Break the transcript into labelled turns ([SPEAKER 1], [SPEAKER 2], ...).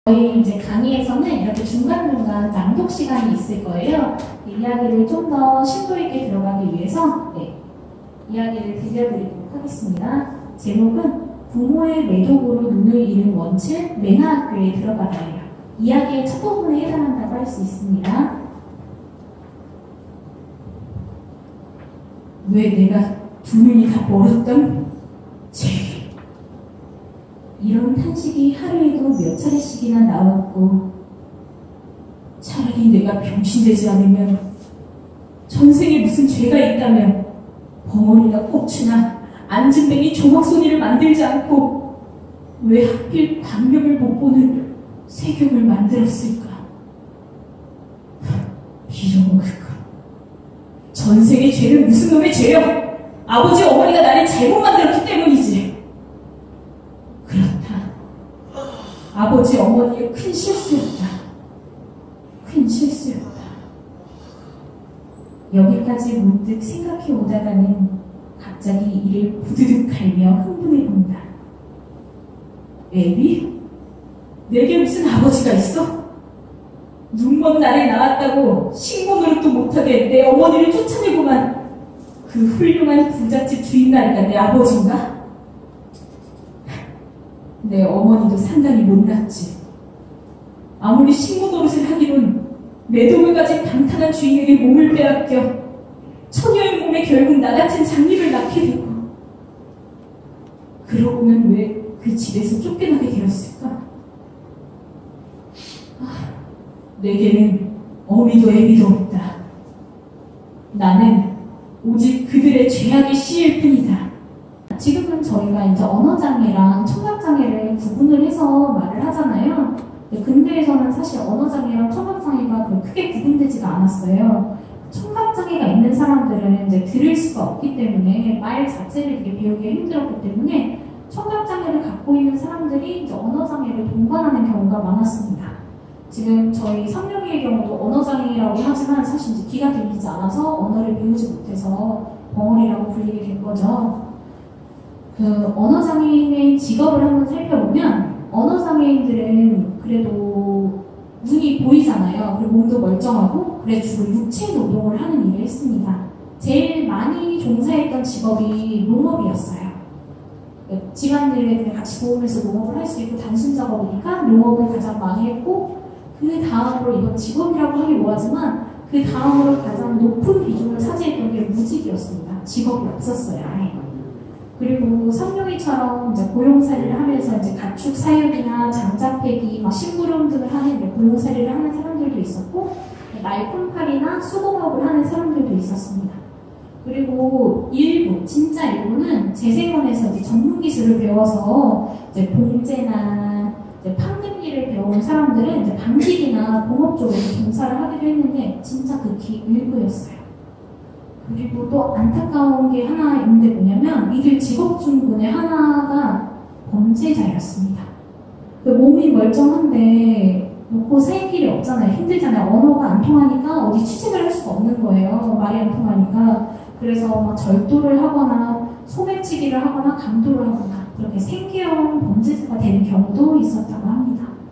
[SPEAKER 1] 저희 이제 강의에서는 이렇게 중간중간 낭독 시간이 있을 거예요. 이야기를 좀 더 심도 있게 들어가기 위해서 이야기를 들려드리도록 하겠습니다. 제목은 부모의 매독으로 눈을 잃은 원칠 맹아학교에 들어가다예요. 이야기의 첫 부분에 해당한다고 할 수 있습니다. 왜 내가 두 눈이 다 멀었던 죄. 이런 탄식이 하루에도 몇 차례씩이나 나왔고, 차라리 내가 병신되지 않으면, 전생에 무슨 죄가 있다면 벙어리나 고추나 안진뱅이 조각소니를 만들지 않고 왜 하필 광명을 못 보는 세경을 만들었을까? 빌어먹을까? 전생의 죄는 무슨 놈의 죄요? 아버지 어머니가 나를 잘못 만들었기 때문이지. 그렇다. 아버지 어머니의 큰 실수였다. 큰 실수였다. 여기까지 문득 생각해 오다가는 갑자기 이를 부드득 갈며 흥분해 본다. 애비? 내게 무슨 아버지가 있어? 눈먼 나를 낳았다고 신고 노릇도 못하게 내 어머니를 쫓아내고만 그 훌륭한 부잣집 주인나리가 내 아버지인가? 내 어머니도 상당히 못났지. 아무리 신고 노릇을 하기론 매독을 가진 방탕한 주인에게 몸을 빼앗겨 처녀의 몸에 결국 나같은 장님을 낳게 되고, 그러고 보면 왜 그 집에서 쫓겨나게 되었을까? 내게는 어미도 애미도 없다. 나는 오직 그들의 죄악의 씨일 뿐이다. 지금은 저희가 이제 언어장애랑 청각장애를 구분을 해서 말을 하잖아요. 근대에서는 사실 언어장애랑 청각장애가 그렇게 크게 구분되지가 않았어요. 청각장애가 있는 사람들은 이제 들을 수가 없기 때문에 말 자체를 되게 배우기가 힘들었기 때문에 청각장애를 갖고 있는 사람들이 이제 언어장애를 동반하는 경우가 많았습니다. 지금 저희 삼룡이의 경우도 언어장애라고 하지만 사실 이제 귀가 들리지 않아서 언어를 배우지 못해서 벙어리라고 불리게 된 거죠. 그 언어장애인의 직업을 한번 살펴보면 언어장애인들은 그래도 눈이 보이잖아요. 그리고 몸도 멀쩡하고, 그래서 주로 육체 노동을 하는 일을 했습니다. 제일 많이 종사했던 직업이 농업이었어요. 집안일에 같이 도움해서 농업을 할 수 있고 단순 작업이니까 농업을 가장 많이 했고, 그 다음으로 이건 직업이라고 하기 뭐하지만 그 다음으로 가장 높은 비중을 차지했던 게 무직이었습니다. 직업이 없었어요. 그리고 삼룡이처럼 이제 고용살이를 하면서 이제 가축 사육이나 장작패기, 심부름 등을 하는 고용살이를 하는 사람들도 있었고, 말품팔이나 수공업을 하는 사람들도 있었습니다. 그리고 일부, 진짜 일부는 재생원에서 이제 전문 기술을 배워서 이제 봉제나 이제 판금 일을 배운 사람들은 이제 방직이나 공업 쪽으로 종사를 하기도 했는데 진짜 극히 일부였어요. 그리고 또 안타까운 게 하나 있는데 뭐냐면 이들 직업 중군의 하나가 범죄자였습니다. 그 몸이 멀쩡한데 먹고 살 길이 없잖아요. 힘들잖아요. 언어가 안 통하니까 어디 취직을 할 수가 없는 거예요. 말이 안 통하니까. 그래서 막 절도를 하거나 소매치기를 하거나 강도를 하거나 그렇게 생계형 범죄자가 되는 경우도 있었다고 합니다.